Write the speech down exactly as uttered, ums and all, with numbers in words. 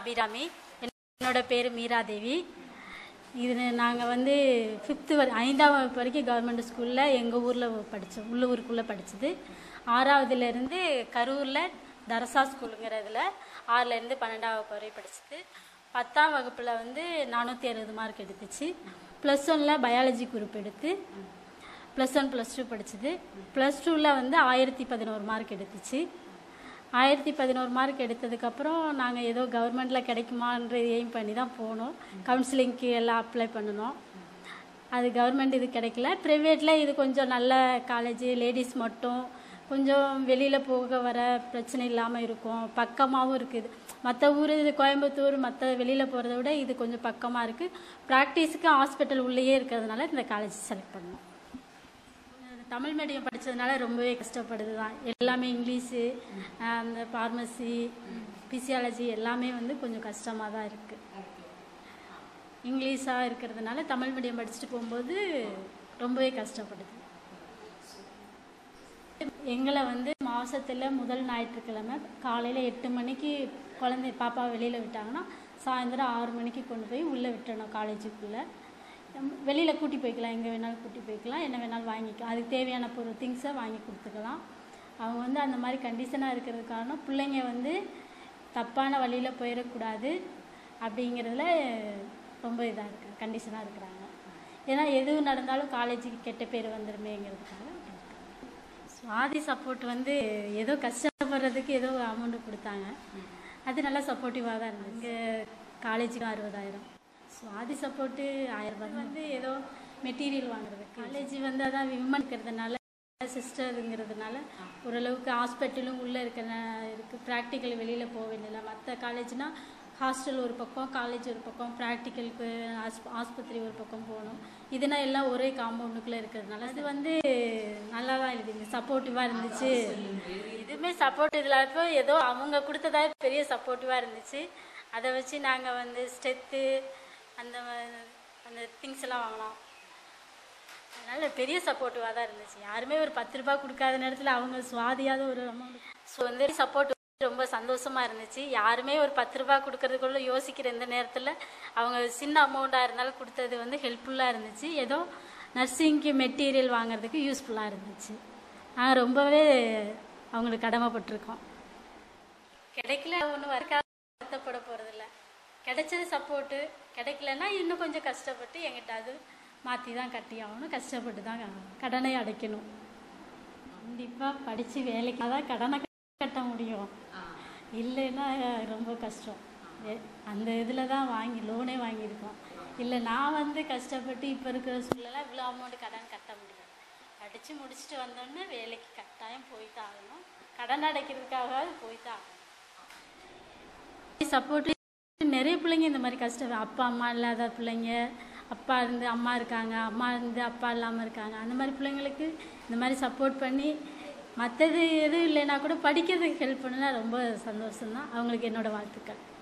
அபிராமி. என்னோட பேர் மீராதேவி. இது நாங்கள் வந்து ஃபிஃப்த்து வரை ஐந்தாம் வகுப்பு வரைக்கும் கவர்மெண்ட் ஸ்கூலில் எங்கள் ஊரில் படித்தோம், உள்ளூருக்குள்ளே படித்தது. ஆறாவதுலேருந்து கரூரில் தரசா ஸ்கூலுங்கிறதுல ஆறுலேருந்து பன்னெண்டாம் வகுப்பு வரை படித்தது. பத்தாம் வகுப்பில் வந்து நானூற்றி அறுபது மார்க் எடுத்துச்சு. ப்ளஸ் ஒனில் பயாலஜி குரூப் எடுத்து ப்ளஸ் ஒன் ப்ளஸ் டூ படித்தது. ப்ளஸ் டூவில் வந்து ஆயிரத்தி பதினோரு மார்க் எடுத்துச்சு. ஆயிரத்தி பதினோரு மார்க் எடுத்ததுக்கப்புறம் நாங்கள் ஏதோ கவர்மெண்ட்டில் கிடைக்குமான்ற எய்ம் பண்ணி தான் போனோம். கவுன்சிலிங்க்கு எல்லாம் அப்ளை பண்ணணும். அது கவர்மெண்ட் இது கிடைக்கல. ப்ரைவேட்டில் இது கொஞ்சம் நல்ல காலேஜ், லேடிஸ் மட்டும் கொஞ்சம் வெளியில் போக வர பிரச்சனை இல்லாமல் இருக்கும், பக்கமாகவும் இருக்குது. மற்ற ஊர் இது கோயம்புத்தூர் மற்ற வெளியில் போகிறத விட இது கொஞ்சம் பக்கமாக இருக்குது. ப்ராக்டிஸுக்கு ஹாஸ்பிட்டல் உள்ளேயே இருக்கிறதுனால இந்த காலேஜ் செலக்ட் பண்ணோம். தமிழ் மீடியம் படித்ததுனால ரொம்பவே கஷ்டப்படுது தான். எல்லாமே இங்கிலீஷு, அந்த ஃபார்மசி, பிசியாலஜி எல்லாமே வந்து கொஞ்சம் கஷ்டமாக தான் இருக்குது. இங்கிலீஷாக இருக்கிறதுனால தமிழ் மீடியம் படிச்சுட்டு போகும்போது ரொம்பவே கஷ்டப்படுது. எங்களை வந்து மாதத்தில் முதல் ஞாயிற்றுக்கிழமை காலையில் எட்டு மணிக்கு குழந்தை பாப்பா வெளியில் விட்டாங்கன்னா சாயந்தரம் ஆறு மணிக்கு கொண்டு போய் உள்ளே விட்டணும். காலேஜுக்குள்ளே வெளியில் கூட்டி போய்க்கலாம், எங்கே வேணாலும் கூட்டி போய்க்கலாம், என்ன வேணாலும் வாங்கிக்கலாம். அதுக்கு தேவையான பொருள் திங்ஸை வாங்கி கொடுத்துக்கலாம். அவங்க வந்து அந்த மாதிரி கண்டிஷனாக இருக்கிறது காரணம் பிள்ளைங்க வந்து தப்பான வழியில் போயிடக்கூடாது அப்படிங்கிறதுல ரொம்ப இதாக இருக்குது, கண்டிஷனாக இருக்கிறாங்க. ஏன்னா எது நடந்தாலும் காலேஜுக்கு கெட்ட பேர் வந்துடுமேங்கிறதுக்காக. சுவாதி சப்போர்ட் வந்து ஏதோ கஷ்டப்படுறதுக்கு ஏதோ அமௌண்ட்டு கொடுத்தாங்க, அது நல்லா சப்போர்ட்டிவாக தான் இருந்தது. இங்கே காலேஜுக்கு அறுபதாயிரம், சுவாதி சப்போர்ட்டு ஆயிரம் ரூபாய் வந்து ஏதோ மெட்டீரியல் வாங்குறதுக்கு. காலேஜ் வந்து அதான் விமன் இருக்கிறதுனால சிஸ்டருங்கிறதுனால ஓரளவுக்கு ஹாஸ்பிட்டலும் உள்ளே இருக்க இருக்குது. ப்ராக்டிக்கல் வெளியில் போக வேண்டியதில்லை. மற்ற காலேஜ்னால் ஹாஸ்டல் ஒரு பக்கம், காலேஜ் ஒரு பக்கம், ப்ராக்டிக்கலுக்கு ஆஸ் ஆஸ்பத்திரி ஒரு பக்கம் போகணும். இதுனா எல்லாம் ஒரே காம்பவுண்டுக்குள்ளே இருக்கிறதுனால அது வந்து நல்லா தான் இருக்குது, சப்போர்ட்டிவாக இருந்துச்சு. இதுவுமே சப்போர்ட் இதில் இப்போ ஏதோ அவங்க கொடுத்ததா பெரிய சப்போர்ட்டிவாக இருந்துச்சு. அதை வச்சு நாங்கள் வந்து ஸ்ட்ரெத்து அந்த அந்த திங்ஸ் எல்லாம் வாங்கினோம். அதனால் பெரிய சப்போர்ட்டிவாக தான் இருந்துச்சு. யாருமே ஒரு பத்து ரூபா கொடுக்காத நேரத்தில் அவங்க சுவாதியாவது ஒரு அமௌண்ட் ஸோ வந்து சப்போர்ட் ரொம்ப சந்தோஷமாக இருந்துச்சு. யாருமே ஒரு பத்து ரூபா கொடுக்கறதுக்குள்ள யோசிக்கிற இந்த நேரத்தில் அவங்க சின்ன அமௌண்ட்டாக இருந்தாலும் கொடுத்தது வந்து ஹெல்ப்ஃபுல்லாக இருந்துச்சு. ஏதோ நர்சிங்க்கு மெட்டீரியல் வாங்குறதுக்கு யூஸ்ஃபுல்லாக இருந்துச்சு. நாங்கள் ரொம்பவே அவங்களுக்கு கடமைப்பட்டிருக்கோம். கிடைக்கல ஒன்றும் வரக்காக வருத்தப்பட போகிறதில்ல. கிடைச்சது சப்போர்ட்டு, கிடைக்கலன்னா இன்னும் கொஞ்சம் கஷ்டப்பட்டு எங்கிட்ட அது மாற்றி தான் கட்டி ஆகணும், கஷ்டப்பட்டு தான் கடனை அடைக்கணும். கண்டிப்பாக படித்து வேலைக்கு தான் கடனை கட்ட முடியும், இல்லைன்னா ரொம்ப கஷ்டம். அந்த இதில் தான் வாங்கி லோனே வாங்கியிருக்கோம். இல்லை நான் வந்து கஷ்டப்பட்டு இப்போ இருக்கிற சூழ்நிலை இவ்வளோ அமௌண்ட் கடன் கட்ட முடியாது. படித்து முடிச்சுட்டு வந்தோடனே வேலைக்கு கட்டாயம் போய்தான் ஆகணும், கடன் அடைக்கிறதுக்காக போய்தான் ஆகணும். சப்போர்ட் நிறைய பிள்ளைங்க இந்த மாதிரி கஷ்டம், அப்பா அம்மா இல்லாத பிள்ளைங்க, அப்பா இருந்து அம்மா இருக்காங்க, அம்மா இருந்து அப்பா இல்லாமல் இருக்காங்க. அந்த மாதிரி பிள்ளைங்களுக்கு இந்த மாதிரி சப்போர்ட் பண்ணி மற்றது எதுவும் இல்லைன்னா கூட படிக்கிறதுக்கு ஹெல்ப் பண்ணுன்னா ரொம்ப சந்தோஷம்தான். அவங்களுக்கு என்னோடய வாழ்த்துக்கள்.